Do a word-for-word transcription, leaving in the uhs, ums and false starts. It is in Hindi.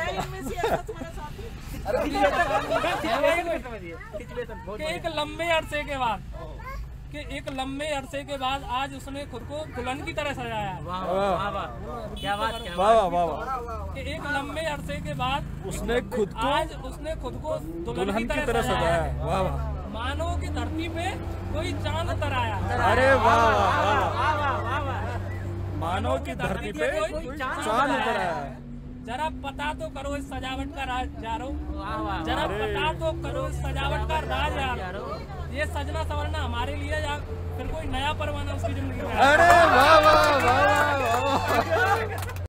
एक लंबे अरसे के बाद कि एक लंबे अरसे के बाद आज उसने खुद को दुल्हन की तरह सजाया। वाह वाह वाह, क्या बात, क्या वाह वाह वाह। कि एक लंबे अरसे के बाद उसने खुद को आज उसने खुद को दुल्हन की तरह सजाया है। वाह वाह। मानो की धरती पे कोई चांद उतर आया। अरे वाह वाह वाह वाह वाह, मानो की धरती पे कोई चांद उतर आया है। जरा पता तो करो इस सजावट का राज यारो, जरा अरे। पता तो करो इस सजावट का राज यारो। ये सजना संवरना हमारे लिए या फिर कोई नया परवाना उसकी जिंदगी में? अरे वाह वाह वाह वाह वाह।